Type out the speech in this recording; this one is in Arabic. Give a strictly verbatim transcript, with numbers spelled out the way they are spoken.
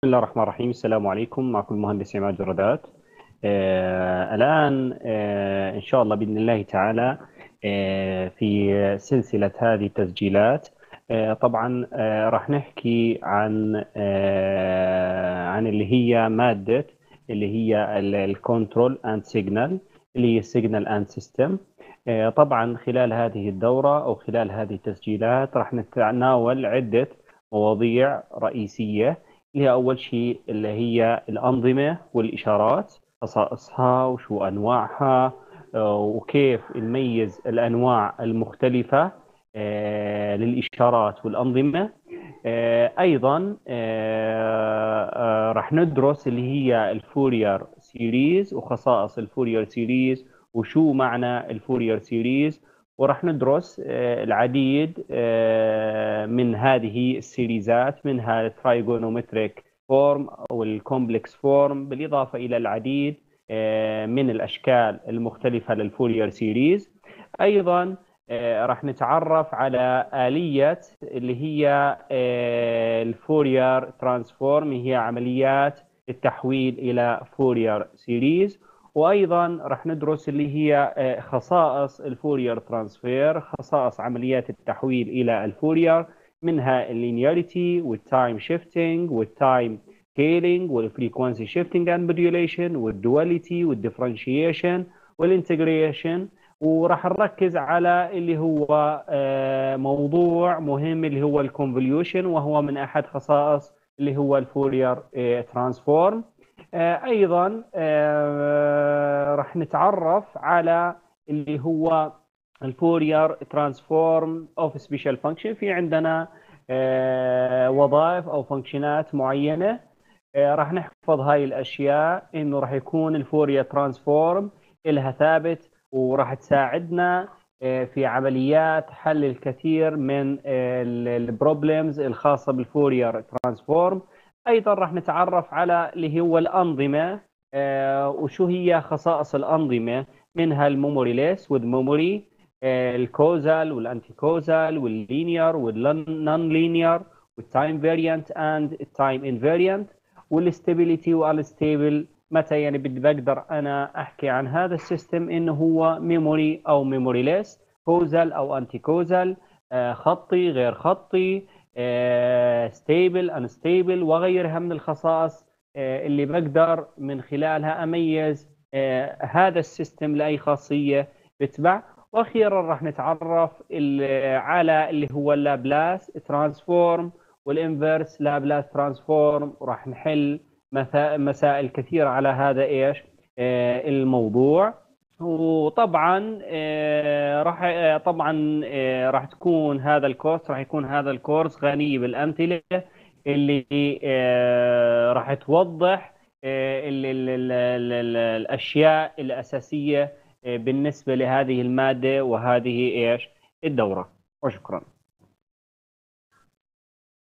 الله الرحمن الرحيم. السلام عليكم، معكم المهندس عماد جرادات. آه الآن آه إن شاء الله بإذن الله تعالى آه في سلسلة هذه التسجيلات. آه طبعا آه راح نحكي عن آه عن اللي هي مادة اللي هي الكنترول اند سيجنال، اللي هي السيجنال اند سيستم. طبعا خلال هذه الدورة أو خلال هذه التسجيلات راح نتناول عدة مواضيع رئيسية، اللي هي أول شيء اللي هي الأنظمة والإشارات، خصائصها وشو أنواعها، آه، وكيف نميز الأنواع المختلفة آه، للإشارات والأنظمة. آه، أيضا آه، آه، راح ندرس اللي هي الفورير سيريز وخصائص الفورير سيريز وشو معنى الفورير سيريز. وراح ندرس آه، العديد آه، من هذه السيريزات، منها الترايجونومتريك فورم أو الكومبلكس فورم، بالإضافة إلى العديد آه، من الأشكال المختلفة للفورير سيريز. أيضا آه، راح نتعرف على آلية اللي هي آه، الفورير ترانسفورم، هي عمليات التحويل إلى فورير سيريز. وايضا راح ندرس اللي هي آه، خصائص الفورير ترانسفير، خصائص عمليات التحويل الى الفورير، منها اللينياريتي والتايم شيفتنج والتايم سكيلينج والفريكوانسي شيفتنج اند موديوليشن والدواليتي والديفرنشيشن والانتجريشن. وراح نركز على اللي هو آه، موضوع مهم اللي هو الكونفوليوشن، وهو من احد خصائص اللي هو الفورير ترانسفورم. آه، أيضا آه، راح نتعرف على اللي هو الفورير ترانسفورم اوف سبيشال فانكشن. في عندنا آه، وظائف أو فانكشنات معينة آه، راح نحفظ هاي الأشياء، إنه راح يكون الفورير ترانسفورم إلها ثابت، وراح تساعدنا آه، في عمليات حل الكثير من البروبلمز الخاصة بالفورير ترانسفورم. ايضا راح نتعرف على اللي هو الانظمه آه، وشو هي خصائص الانظمه، منها الميموري ليس والميموري، الكوزال والانتي كوزال واللينير والنون لينير والتايم فاريانت اند التايم انفاريانت والستابيليتي والستيبل. متى يعني بدي بقدر انا احكي عن هذا السيستم انه هو ميموري او ميموري ليس، كوزال او انتي كوزال، خطي غير خطي، ستيبل انستيبل، وغيرها من الخصائص آه، اللي بقدر من خلالها اميز آه، هذا السيستم لاي خاصيه بتبع. واخيرا راح نتعرف ال- على اللي هو اللابلاس ترانسفورم والانفرس لابلاس ترانسفورم، وراح نحل مثا- مسائل كثيره على هذا ايش آه، الموضوع. وطبعا آه، راح آه، طبعا آه، راح تكون هذا الكورس راح يكون هذا الكورس غني بالأمثلة اللي آه، راح توضح آه، ال- ال- ال- ال- ال- الأشياء الأساسية آه، بالنسبة لهذه المادة وهذه إيش الدورة. وشكرا.